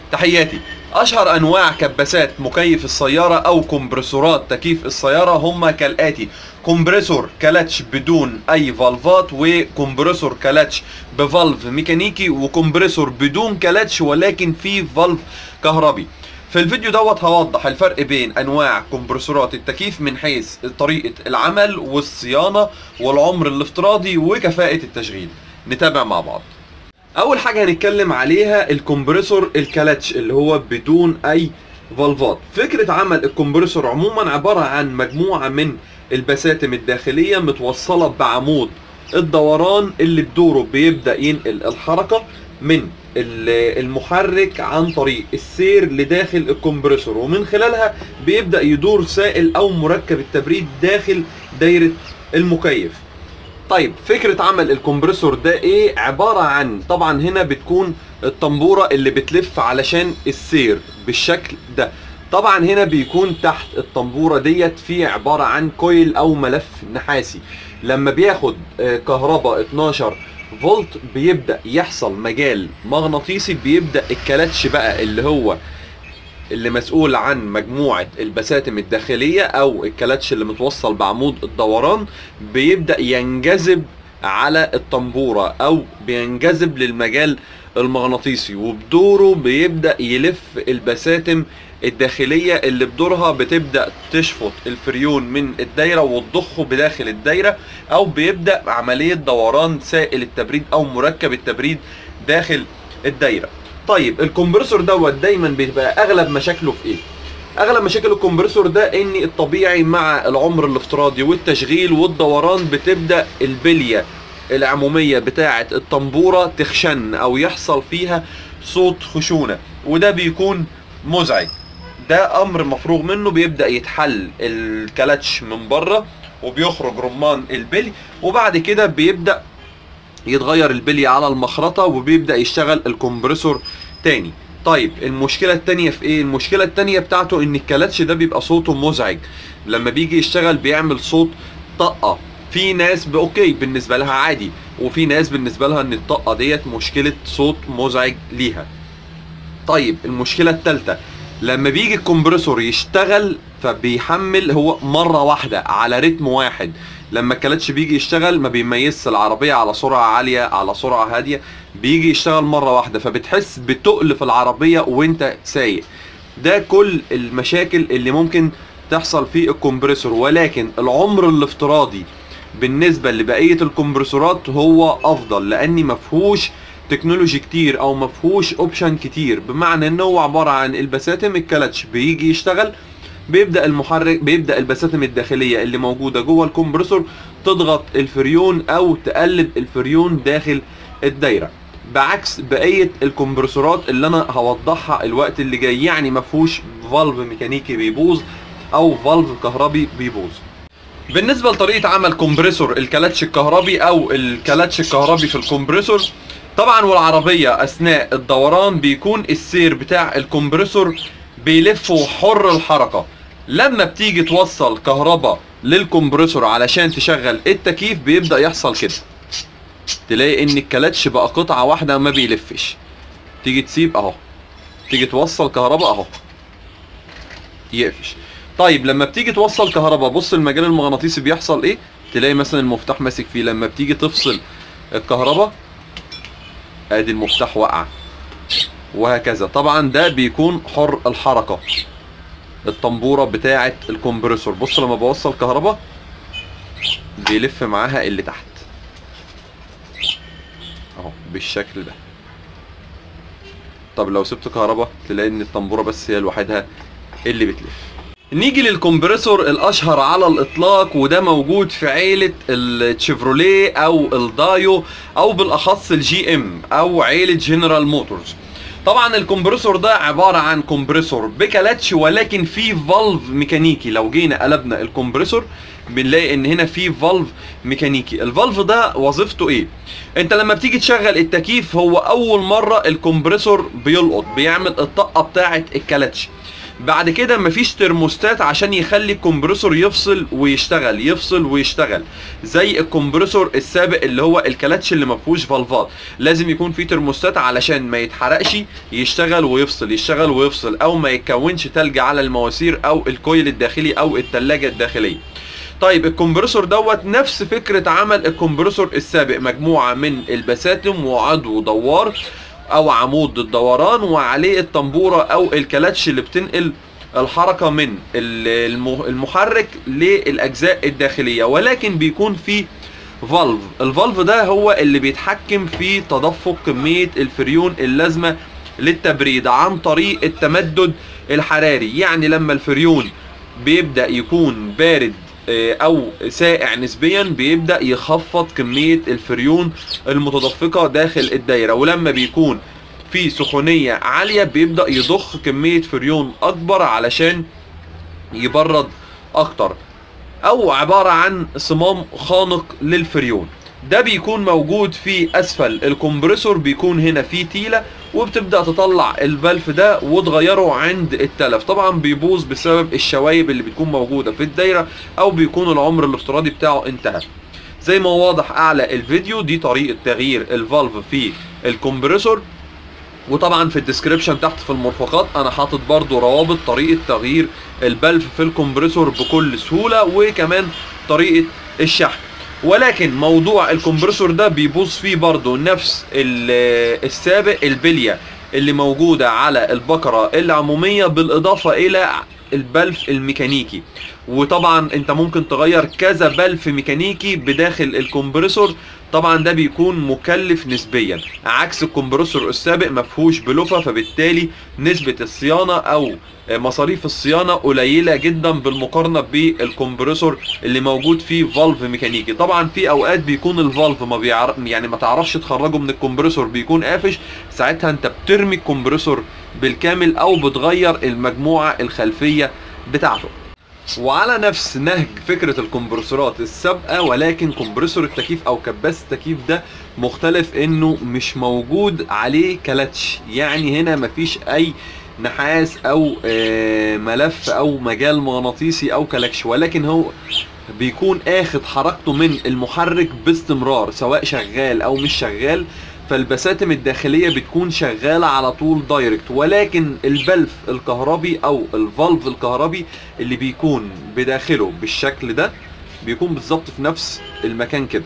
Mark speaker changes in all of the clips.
Speaker 1: تحياتي. اشهر انواع كباسات مكيف السيارة او كمبرسورات تكييف السيارة هما كالاتي: كمبرسور كلاتش بدون اي فالفات، وكمبرسور كلاتش بفالف ميكانيكي، وكمبرسور بدون كلاتش ولكن فيه فالف كهربي. في الفيديو دوت هوضح الفرق بين انواع كمبرسورات التكييف من حيث طريقة العمل والصيانة والعمر الافتراضي وكفاءة التشغيل. نتابع مع بعض. اول حاجة هنتكلم عليها الكمبرسور الكلاتش اللي هو بدون اي فالفات. فكرة عمل الكمبرسور عموما عبارة عن مجموعة من البساتم الداخلية متوصلة بعمود الدوران اللي بدوره بيبدأ ينقل الحركة من المحرك عن طريق السير لداخل الكمبرسور، ومن خلالها بيبدأ يدور سائل او مركب التبريد داخل دايرة المكيف. طيب فكرة عمل الكمبرسور ده ايه؟ عبارة عن طبعا هنا بتكون الطنبورة اللي بتلف علشان السير بالشكل ده. طبعا هنا بيكون تحت الطنبورة ديت في عبارة عن كويل او ملف نحاسي. لما بياخد كهرباء 12 فولت بيبدأ يحصل مجال مغناطيسي، بيبدأ الكلاتش بقى اللي هو اللي مسؤول عن مجموعة البساتم الداخلية او الكلاتش اللي متوصل بعمود الدوران بيبدأ ينجذب على الطنبورة او بينجذب للمجال المغناطيسي، وبدوره بيبدأ يلف البساتم الداخلية اللي بدورها بتبدأ تشفط الفريون من الدايرة وتضخه بداخل الدايرة، او بيبدأ عملية دوران سائل التبريد او مركب التبريد داخل الدايرة. طيب الكمبرسور دوت دايما بيبقى اغلب مشاكله في ايه؟ اغلب مشاكل الكمبرسور ده ان الطبيعي مع العمر الافتراضي والتشغيل والدوران بتبدأ البلية العمومية بتاعة الطنبورة تخشن او يحصل فيها صوت خشونة، وده بيكون مزعج. ده امر مفروغ منه. بيبدأ يتحل الكلاتش من بره وبيخرج رمان البلي، وبعد كده بيبدأ يتغير البلي على المخرطة وبيبدأ يشتغل الكمبرسور تاني. طيب المشكلة التانية في ايه؟ المشكلة التانية بتاعته ان الكلاتش ده بيبقى صوته مزعج. لما بيجي يشتغل بيعمل صوت طقة. في ناس اوكي بالنسبة لها عادي، وفي ناس بالنسبة لها ان الطقة ديت مشكلة صوت مزعج ليها. طيب المشكلة التالتة، لما بيجي الكمبرسور يشتغل فبيحمل هو مرة واحدة على رتم واحد. لما الكلاتش بيجي يشتغل ما بيميزش العربية على سرعة عالية على سرعة هادية، بيجي يشتغل مرة واحدة فبتحس بتقل في العربية وانت سايق. ده كل المشاكل اللي ممكن تحصل في الكمبرسور، ولكن العمر الافتراضي بالنسبة لبقية الكمبرسورات هو افضل لاني مفهوش تكنولوجي كتير او مفهوش اوبشن كتير، بمعنى انه هو عبارة عن البساتم الكلاتش بيجي يشتغل بيبدأ المحرك بيبدأ البساتم الداخلية اللي موجودة جوه الكمبرسور تضغط الفريون او تقلب الفريون داخل الدايرة، بعكس بقية الكمبرسورات اللي انا هوضحها الوقت اللي جاي. يعني مفهوش فالف ميكانيكي بيبوظ او فالف كهربي بيبوظ. بالنسبة لطريقة عمل كمبرسور الكلاتش الكهربي او الكلاتش الكهربي في الكمبرسور، طبعا والعربية اثناء الدوران بيكون السير بتاع الكمبرسور بيلف حر الحركة. لما بتيجي توصل كهرباء للكمبرسور علشان تشغل التكييف بيبدأ يحصل كده، تلاقي ان الكلاتش بقى قطعة واحدة ما بيلفش. تيجي تسيب اهو، تيجي توصل كهرباء اهو يقفش. طيب لما بتيجي توصل كهرباء بص المجال المغناطيسي بيحصل ايه؟ تلاقي مثلا المفتاح ماسك فيه. لما بتيجي تفصل الكهرباء ادي المفتاح وقع، وهكذا. طبعا ده بيكون حر الحركة الطنبورة بتاعة الكمبرسور. بص لما بوصل كهرباء بيلف معاها اللي تحت اهو بالشكل ده. طب لو سبت كهرباء تلاقي ان الطنبورة بس هي لوحدها اللي بتلف. نيجي للكمبرسور الاشهر على الاطلاق، وده موجود في عيلة الشيفروليه او الدايو او بالاخص الجي ام او عيلة جنرال موتورز. طبعا الكمبرسور ده عبارة عن كمبرسور بكلاتش ولكن فيه فالف ميكانيكي. لو جينا قلبنا الكمبرسور بنلاقي ان هنا فيه فالف ميكانيكي. الفالف ده وظيفته ايه؟ انت لما بتيجي تشغل التكييف هو اول مرة الكمبرسور بيلقط بيعمل الطاقة بتاعة الكلاتش، بعد كده مفيش ترموستات عشان يخلي الكمبرسور يفصل ويشتغل يفصل ويشتغل زي الكمبرسور السابق اللي هو الكلاتش اللي مفهوش فالفات. لازم يكون في ترموستات علشان ما يتحرقش، يشتغل ويفصل يشتغل ويفصل، او ما يتكونش تلج على المواسير او الكويل الداخلي او التلاجة الداخلية. طيب الكمبرسور دوت نفس فكرة عمل الكمبرسور السابق، مجموعة من البساتم وعضو دوار او عمود الدوران وعليه الطنبورة او الكلاتش اللي بتنقل الحركة من المحرك للاجزاء الداخلية، ولكن بيكون في فالف. الفالف ده هو اللي بيتحكم في تدفق كمية الفريون اللازمة للتبريد عن طريق التمدد الحراري. يعني لما الفريون بيبدأ يكون بارد او سائع نسبيا بيبدأ يخفض كمية الفريون المتدفقة داخل الدايرة، ولما بيكون في سخونية عالية بيبدأ يضخ كمية فريون اكبر علشان يبرد اكتر، او عبارة عن صمام خانق للفريون. ده بيكون موجود في اسفل الكمبرسور، بيكون هنا في تيلة وبتبدأ تطلع الفالف ده وتغيره عند التلف. طبعا بيبوظ بسبب الشوايب اللي بتكون موجودة في الدايرة او بيكون العمر الافتراضي بتاعه انتهى. زي ما واضح اعلى الفيديو دي طريقة تغيير الفالف في الكمبرسور، وطبعا في الديسكريبشن تحت في المرفقات انا حاطط برضو روابط طريقة تغيير البلف في الكمبرسور بكل سهولة، وكمان طريقة الشحن. ولكن موضوع الكمبرسور ده بيبوظ فيه برضو نفس السابق، البلية اللي موجودة على البكرة العمومية بالاضافة الى البلف الميكانيكي. وطبعا انت ممكن تغير كذا بلف ميكانيكي بداخل الكمبرسور، طبعا ده بيكون مكلف نسبيا، عكس الكمبرسور السابق مفهوش بلوفة، فبالتالي نسبة الصيانة او مصاريف الصيانة قليلة جدا بالمقارنة بالكمبرسور اللي موجود فيه فالف ميكانيكي. طبعا في اوقات بيكون الفالف ما تعرفش تخرجه من الكمبرسور، بيكون قافش، ساعتها انت بترمي الكمبرسور بالكامل او بتغير المجموعة الخلفية بتاعته. وعلى نفس نهج فكرة الكمبرسورات السابقة، ولكن كمبرسور التكييف او كباس التكييف ده مختلف انه مش موجود عليه كلاتش. يعني هنا مفيش اي نحاس او ملف او مجال مغناطيسي او كلاكش، ولكن هو بيكون اخد حركته من المحرك باستمرار سواء شغال او مش شغال، فالبساتم الداخلية بتكون شغالة على طول دايركت. ولكن البلف الكهربي او الفالف الكهربي اللي بيكون بداخله بالشكل ده بيكون بالظبط في نفس المكان كده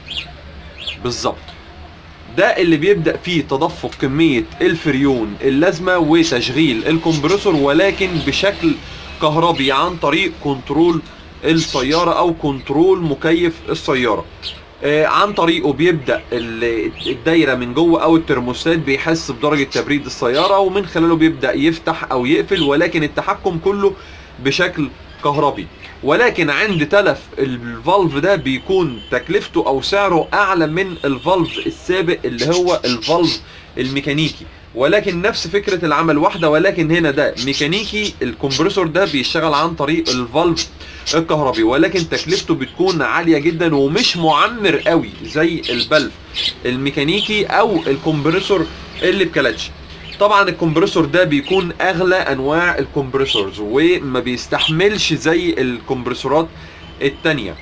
Speaker 1: بالظبط، ده اللي بيبدأ فيه تدفق كمية الفريون اللازمة وتشغيل الكمبرسور، ولكن بشكل كهربي عن طريق كنترول السيارة او كنترول مكيف السيارة. عن طريقه بيبدأ الدايرة من جوه او الترموستات بيحس بدرجة تبريد السيارة، ومن خلاله بيبدأ يفتح او يقفل، ولكن التحكم كله بشكل كهربي. ولكن عند تلف الفالف ده بيكون تكلفته او سعره اعلى من الفالف السابق اللي هو الفالف الميكانيكي، ولكن نفس فكرة العمل واحدة، ولكن هنا ده ميكانيكي. الكمبرسور ده بيشتغل عن طريق الفالف الكهربي، ولكن تكلفته بتكون عالية جدا ومش معمر قوي زي البلف الميكانيكي او الكمبرسور اللي بكلاتش. طبعا الكمبرسور ده بيكون اغلى انواع الكمبرسورز وما بيستحملش زي الكمبرسورات التانية،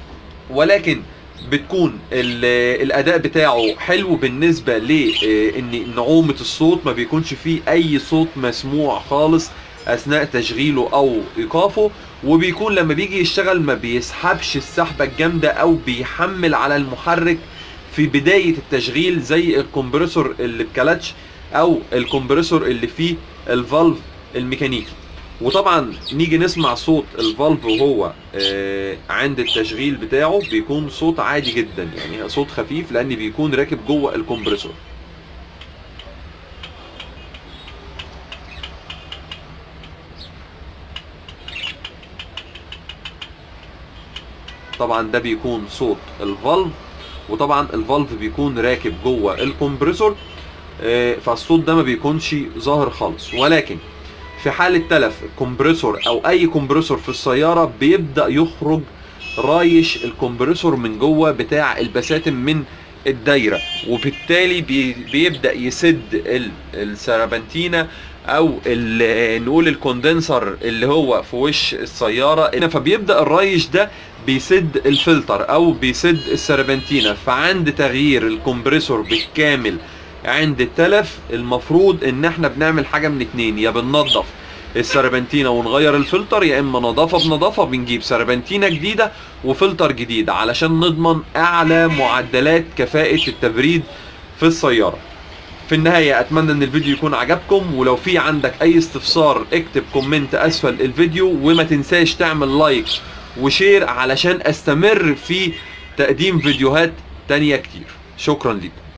Speaker 1: ولكن بتكون الاداء بتاعه حلو بالنسبة لان نعومة الصوت ما بيكونش فيه اي صوت مسموع خالص اثناء تشغيله او ايقافه، وبيكون لما بيجي يشتغل ما بيسحبش السحبة الجامدة او بيحمل على المحرك في بداية التشغيل زي الكمبرسور اللي بكلاتش او الكمبرسور اللي فيه الفالف الميكانيكي. وطبعا نيجي نسمع صوت الفالف وهو عند التشغيل بتاعه بيكون صوت عادي جدا، يعني صوت خفيف لان بيكون راكب جوه الكمبرسور. طبعا ده بيكون صوت الفالف، وطبعا الفالف بيكون راكب جوه الكمبرسور، فالصوت ده ما بيكونش ظاهر خالص. ولكن في حالة تلف الكمبرسور او اي كمبرسور في السيارة بيبدأ يخرج رايش الكمبرسور من جوه بتاع البساتم من الدايره، وبالتالي بيبدا يسد السربنتينه او نقول الكوندنسر اللي هو في وش السياره، فبيبدا الريش ده بيسد الفلتر او بيسد السربنتينه. فعند تغيير الكمبريسور بالكامل عند التلف المفروض ان احنا بنعمل حاجه من اتنين: يا بننضف السربنتينه ونغير الفلتر، يا اما نظافه بنظافه بنجيب سربنتينه جديده وفلتر جديد علشان نضمن اعلى معدلات كفاءه التبريد في السياره. في النهاية اتمنى ان الفيديو يكون عجبكم، ولو في عندك اي استفسار اكتب كومنت اسفل الفيديو، وما تنساش تعمل لايك وشير علشان استمر في تقديم فيديوهات تانية كتير. شكرا لكم.